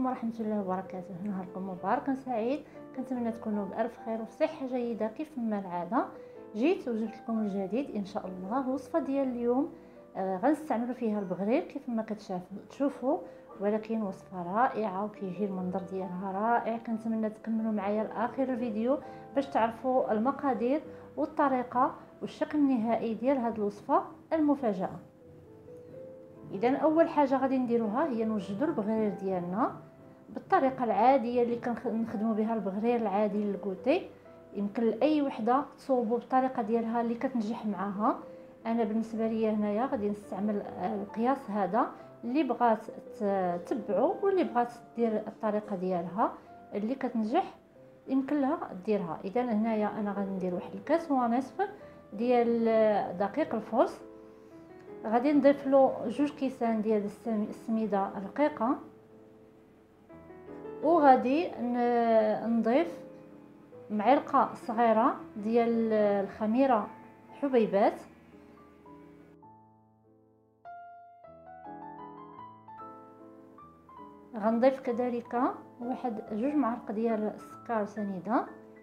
ورحمة الله وبركاته. نهاركم مبارك سعيد، كنتمنى تكونوا بألف خير وفي صحة جيدة. كيف ما العادة جيت وجبت لكم الجديد ان شاء الله. الوصفة ديال اليوم غنستعملوا فيها البغرير كيف ما تشوفوا، ولكن وصفة رائعة وكيجي المنظر ديالها رائع. كنتمنى تكملوا معايا لاخر الفيديو باش تعرفوا المقادير والطريقة والشكل النهائي ديال هذه الوصفة المفاجئة. اذا اول حاجه غادي نديروها هي نوجدوا البغرير ديالنا بالطريقه العاديه اللي كنخدموا بها البغرير العادي للكوتي. يمكن لاي وحده تصوبوا بالطريقه ديالها اللي كتنجح معاها. انا بالنسبه لي هنايا غادي نستعمل القياس هذا. اللي بغات تتبعوا واللي بغات دير الطريقه ديالها اللي كتنجح يمكن لها ديرها. اذا هنايا انا غادي ندير واحد الكاس ونصف ديال دقيق الفرص. غادي نضيف له 2 كيسان ديال السميده رقيقه، وغادي نضيف معلقه صغيره ديال الخميره حبيبات، غنضيف كذلك واحد 2 معالق ديال السكر سنيده.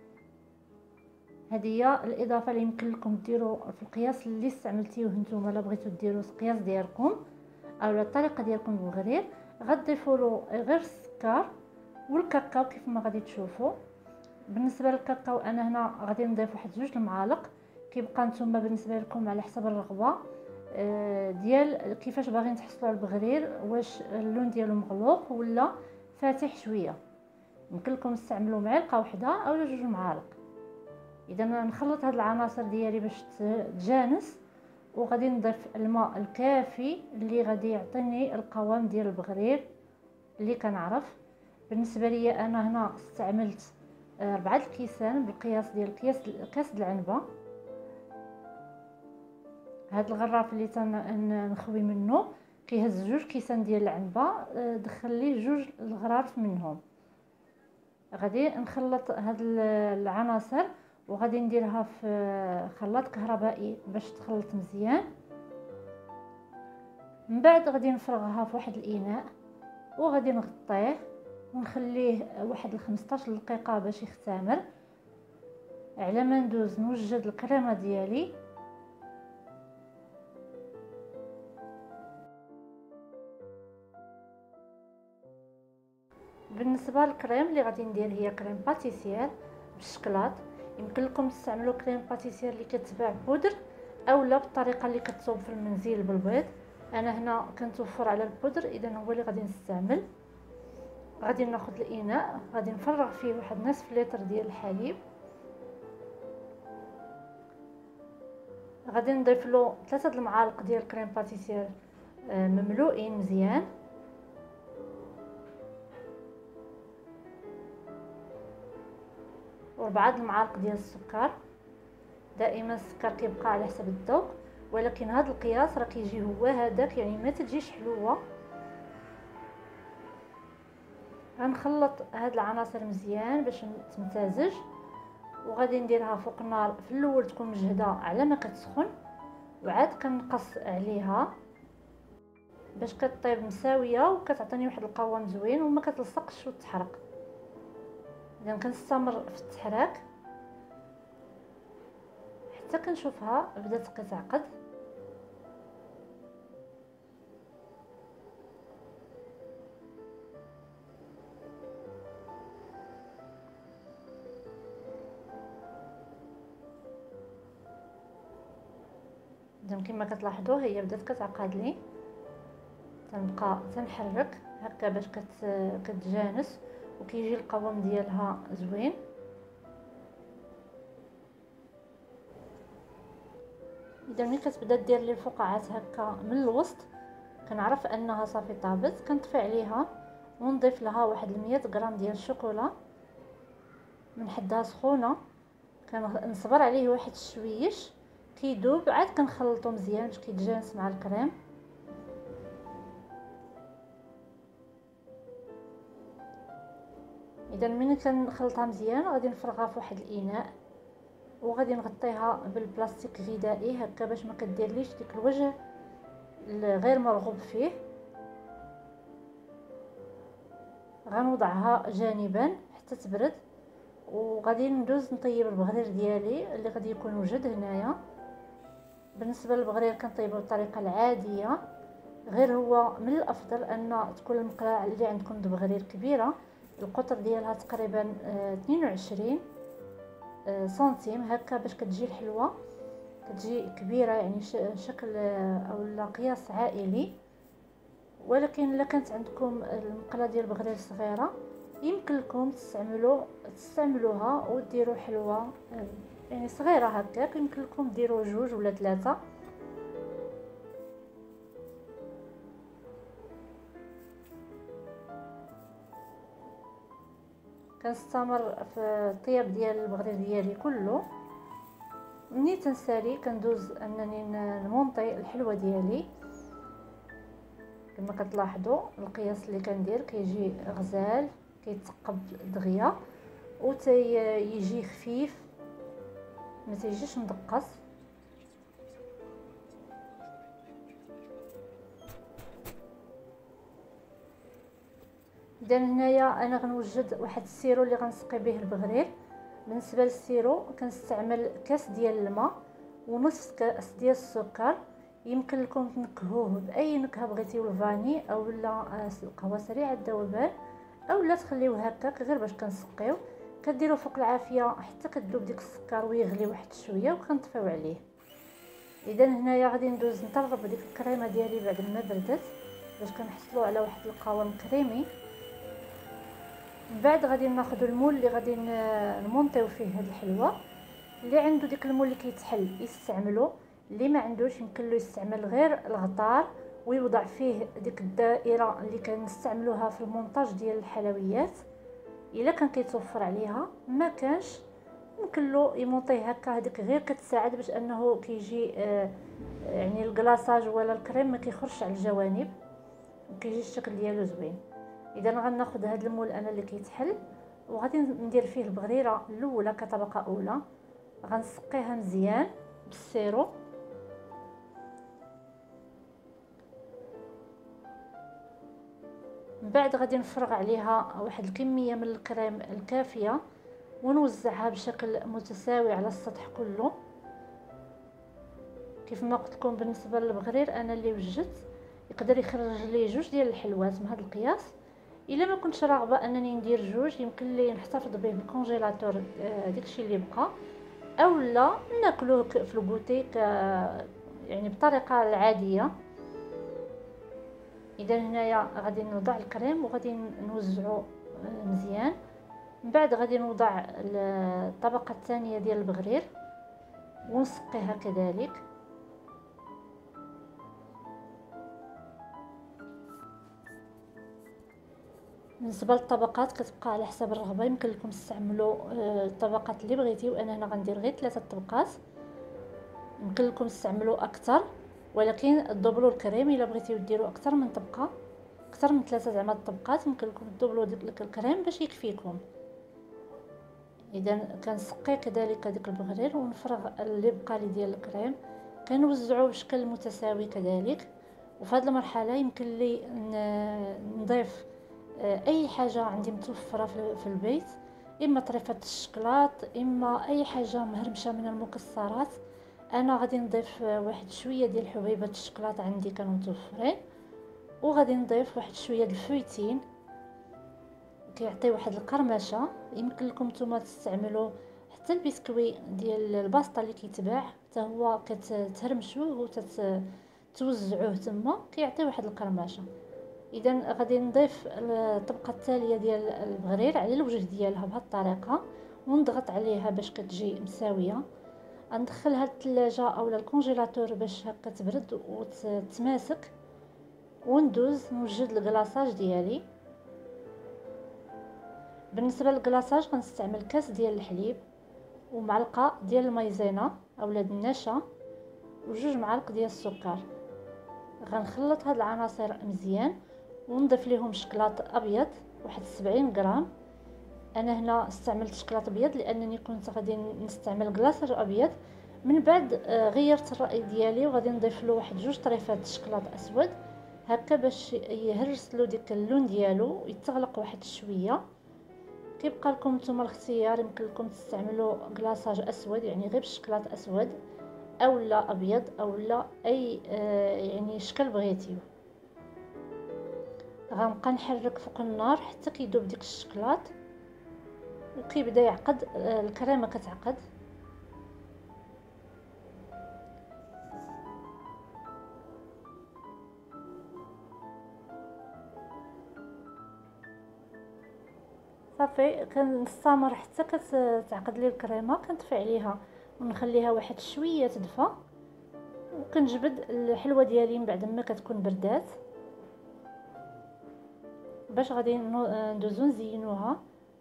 هذه هي الاضافه اللي يمكن لكم ديروا في القياس اللي استعملتيه نتوما. الا بغيتوا ديروا القياس ديالكم او الطريقه ديالكم بالغرير غتضيفوا له غير السكر والكاكاو كيف ما غادي تشوفوا. بالنسبه للكاكاو انا هنا غادي نضيف واحد 2 المعالق، كيبقى نتوما بالنسبه لكم على حسب الرغبه ديال كيفاش باغيين تحصلوا على البغرير، واش اللون ديالو مغلوق ولا فاتح شويه. يمكن لكم تستعملوا معلقه واحده او 2 معالق. اذا نخلط هاد العناصر ديالي باش تجانس، وغادي نضيف الماء الكافي اللي غادي يعطيني القوام ديال البغرير اللي كنعرف. بالنسبه لي انا هنا استعملت 4 الكيسان بالقياس ديال كاس العنبه. هاد الغراف اللي تنخوي منه كيهز 2 كيسان ديال العنبه، دخل ليه 2 الغراف منهم. غادي نخلط هاد العناصر وغادي نديرها في خلاط كهربائي باش تخلط مزيان. من بعد غادي نفرغها في واحد الاناء وغادي نغطيه ونخليه واحد 15 دقيقه باش يختمر. على ما ندوز نوجد الكريمه ديالي. بالنسبه للكريم اللي غادي ندير هي كريم باتيسير بالشكلاط. يمكن لكم تستعملوا كريم باتيسير اللي كتباع بودر اولا بالطريقه اللي كتصوب في المنزل بالبيض. انا هنا كنتوفر على البودر، اذا هو اللي غادي نستعمل. غادي ناخذ الاناء، غادي نفرغ فيه واحد نصف لتر ديال الحليب، غادي نضيف له 3 المعالق ديال كريم باتيسير مملوئين مزيان، و4 المعالق ديال السكر. دائما السكر كيبقى على حسب الذوق، ولكن هذا القياس راه كيجي هو هذاك، يعني ما تجيش حلوه. غنخلط هاد العناصر مزيان باش تمتزج، وغادي نديرها فوق النار. في الاول تكون مجهده على ما كتسخن، وعاد كنقص عليها باش كطيب مساويه وكتعطيني واحد القوام زوين وما كتلصقش وتحرق. اذا كنستمر في التحراك حتى كنشوفها بدات كتعقد. اذا كما كتلاحظوا هي بدات كتعقد لي. تنبقى تنحرك هكا باش كتجانس وكيجي القوام ديالها زوين. اذا ملي كتبدا دير لي الفقاعات هكا من الوسط كنعرف انها صافي طابت. كنطفي عليها ونضيف لها واحد 100 غرام ديال الشوكولا من حدها سخونه. كنصبر عليه واحد الشويش كيدوب، عاد كنخلطو مزيان باش كيتجانس مع الكريم. اذا ملي كنخلطها مزيان غادي نفرغها في واحد الاناء وغادي نغطيها بالبلاستيك الغذائي هكا باش ما كديرليش ديك الوجه غير مرغوب فيه. غنوضعها جانبا حتى تبرد، وغادي ندوز نطيب البغرير ديالي اللي غادي يكون وجد هنايا. بالنسبه للبغرير كنطيبو بالطريقه العاديه، غير هو من الافضل ان تكون المقلاة اللي عندكم بغرير كبيره، القطر ديالها تقريبا 22 سنتيم هكا، باش كتجي الحلوه كتجي كبيره، يعني شكل او قياس عائلي. ولكن الا كانت عندكم المقلاة ديال البغرير صغيره يمكن لكم تستعملوها وديروا حلوه يعني صغيره هكاك، يمكن لكم ديروا 2 ولا 3. كنستمر في الطياب ديال البغرير ديالي كله. ملي تنسالي كندوز انني نمونطي الحلوه ديالي. كما كتلاحظوا القياس اللي كندير كيجي غزال، كيتثقب دغيا يجي خفيف، ما تيجيش مدقص. اذا هنايا انا غنوجد واحد السيرو اللي غنسقي به البغرير. بالنسبه للسيرو كنستعمل كاس ديال الماء ونصف كاس ديال السكر. يمكن لكم تنكهوه باي نكهه بغيتيو، الفاني او لا القهوه سريعه الذوبان، او لا تخليوه هكاك غير باش كنسقيو. كديروا فوق العافيه حتى كتذوب ديك السكر ويغلي واحد شويه وكنطفيو عليه. اذا هنايا غادي ندوز نطرب ديك الكريمه ديالي بعد ما بردت باش كنحصلوا على واحد القوام كريمي. من بعد غادي ناخذ المول اللي غادي نمونطيو فيه هاد الحلوه. اللي عنده ديك المول اللي كيتحل يستعملو، اللي ما عندوش يمكن له يستعمل غير الغطار ويوضع فيه ديك الدائره اللي كنستعملوها في المونتاج ديال الحلويات. الا كان كيتوفر عليها، ما كانش يمكن له يمونطيه هكا. هذيك غير كتساعد باش انه كيجي يعني الكلاصاج ولا الكريم ما كيخرجش على الجوانب، كيجي الشكل ديالو زوين. اذا غناخذ هذا المول انا اللي كيتحل وغادي ندير فيه البغريره الاولى كطبقه اولى. غنسقيها مزيان بالسيرو. من بعد غادي نفرغ عليها واحد الكميه من الكريم الكافيه ونوزعها بشكل متساوي على السطح كله. كيف ما قلت لكم بالنسبه للبغرير انا اللي وجدت يقدر يخرج لي 2 ديال الحلوات من هذا القياس. الا ما كنتش راغبه انني ندير 2 يمكن لي نحتفظ به بالكونجيلاتور داكشي اللي بقى، او لا ناكلوه في الكوتي يعني بطريقه العاديه. اذا هنايا غادي نوضع الكريم وغادي نوزعو مزيان. من بعد غادي نوضع الطبقه الثانيه ديال البغرير ونسقيها كذلك. بالنسبه للطبقات كتبقى على حسب الرغبه، يمكن لكم تستعملوا الطبقات اللي بغيتيو. انا هنا غندير غير 3 طبقات، يمكن لكم تستعملوا اكثر، ولكن تدبلوا الكريم. الا بغيتيو ديروا اكثر من طبقه، اكثر من 3 زعما الطبقات، يمكن لكم تدبلوا ديك الكريم باش يكفيكم. اذا كنسقي كذلك ديك البغرير ونفرغ اللي بقى لي ديال الكريم، كنوزعوه بشكل متساوي كذلك. وفي هذه المرحله يمكن لي نضيف اي حاجه عندي متوفره في البيت، اما طريفه الشكلاط، اما اي حاجه مهرمشه من المكسرات. انا غادي نضيف واحد شويه ديال حبيبات الشكلاط عندي كانوا متوفرين، وغادي نضيف واحد شويه د الفويتين كيعطي واحد القرمشه. يمكن لكم نتوما تستعملوا حتى البسكوي ديال الباسطه اللي كيتباع حتى هو كتهرمشوه وتوزعوه تما كيعطي واحد القرمشه. اذا غادي نضيف الطبقه التاليه ديال البغرير على الوجه ديالها بهذه الطريقه ونضغط عليها باش كتجي مساويه. غندخلها للثلاجه اولا الكونجيلاتور باش هكا تبرد وتتماسك، وندوز نوجد الكلاصاج ديالي. بالنسبه للكلاصاج غنستعمل كاس ديال الحليب ومعلقه ديال المايزينا اولا النشا و2 معالق ديال السكر. غنخلط هاد العناصر مزيان ونضيف ليهم شكلاط ابيض واحد 70 غرام. انا هنا استعملت شكلاط ابيض لانني كنت غادي نستعمل كلاصاج ابيض. من بعد غيرت الراي ديالي وغادي نضيف له واحد 2 طريفات شكلاط اسود هكا باش يهرسلو ديك اللون ديالو يتغلق واحد شويه. كيبقى لكم نتوما الاختيار، يمكن لكم تستعملوا كلاصاج اسود يعني غير بالشكلاط اسود او لا ابيض او لا اي يعني شكل بغيتيو. غنبقى نحرك فوق النار حتى كيذوب ديك الشكلاط وكيبدا يعقد، الكريمه كتعقد. صافي كنستمر حتى كتعقد لي الكريمه، كنطفي عليها ونخليها واحد شويه تدفى، وكنجبد الحلوه ديالي من بعد ما كتكون بردات باش غادي ندوزو نزينوها.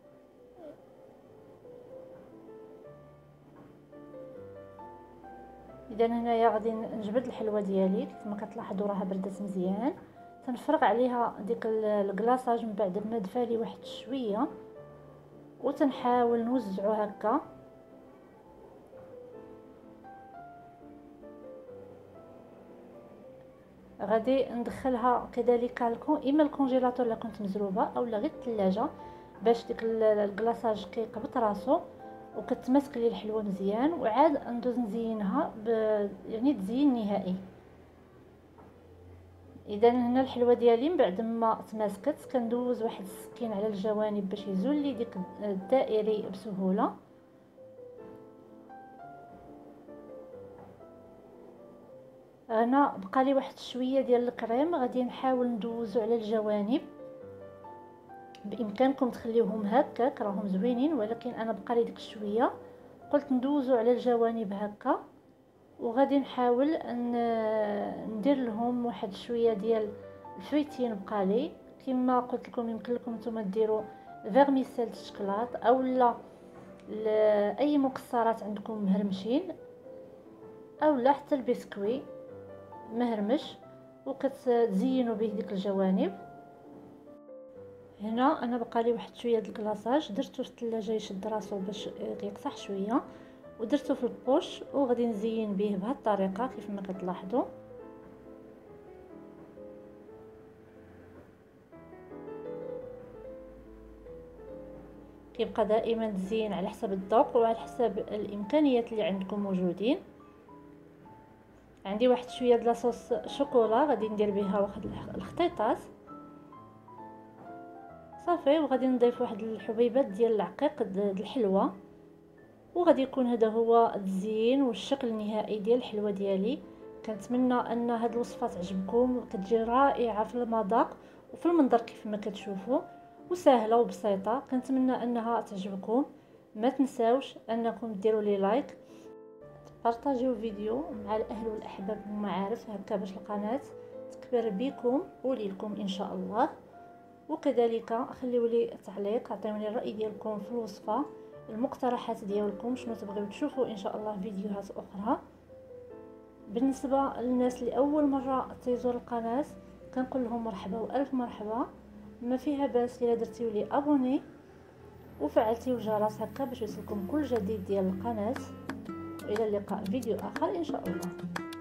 اذا هنايا غادي نجبد الحلوه ديالي كما كتلاحظوا راها بردات مزيان. تنفرغ عليها ديك الكلاصاج من بعد ما دفى لي واحد شويه، وتنحاول نوزعو هكا. غادي ندخلها كذلك لكم اما الكونجيلاتور الا كنت مزروبه اولا غير الثلاجه باش ديك الكلاصاج كيقبط راسو وكتماسك لي الحلوه مزيان، وعاد ندوز نزينها يعني تزيين نهائي. اذا هنا الحلوه ديالي من بعد ما تماسكت كندوز واحد السكين على الجوانب باش يزول لي ديك الدائري بسهوله. انا بقى لي واحد شويه ديال الكريم غادي نحاول ندوزو على الجوانب. بامكانكم تخليوهم هكاك راهم زوينين، ولكن انا بقى لي ديك شويه قلت ندوزو على الجوانب هكا، وغادي نحاول ندير لهم واحد شويه ديال الفويتين. بقى لي كما قلت لكم يمكن لكم نتوما ديروا فيرميسيل الشكلاط اولا اي مكسرات عندكم مهرمشين اولا حتى البسكوي مهرمش وكتزينوا به ديك الجوانب. هنا انا بقى لي واحد شويه د الكلاصاج درتو في الثلاجه يشد راسو باش يقصح شويه، ودرتو في البوش وغادي نزين به بهذه الطريقه كيف ما كتلاحظوا. كيبقى دائما تزين على حسب الذوق وعلى حسب الامكانيات اللي عندكم موجودين. عندي واحد شويه د لاصوص شوكولا غادي ندير بها واحد الخطيطات صافي، وغادي نضيف واحد الحبيبات ديال العقيق د الحلوه، وغادي يكون هذا هو التزيين والشكل النهائي ديال الحلوه ديالي. كنتمنى ان هاد الوصفه تعجبكم، كتجي رائعه في المذاق وفي المنظر كيف ما كتشوفوا، وسهله وبسيطه. كنتمنى انها تعجبكم. ما تنساوش انكم ديروا لي لايك، بارطاجيو الفيديو مع الاهل والاحباب والمعارف هكا باش القناه تكبر بكم وليكم ان شاء الله. وكذلك خليوا لي تعليق، عطيوني الراي ديالكم في الوصفه، المقترحات ديالكم، شنو تبغيو تشوفوا ان شاء الله فيديوهات اخرى. بالنسبه للناس اللي اول مره تيزور القناه كنقول لهم مرحبا والف مرحبا. ما فيها باس الا درتيو لي ابوني وفعلتيو الجرس هكا باش يوصلكم كل جديد ديال القناه. والى اللقاء فيديو اخر ان شاء الله.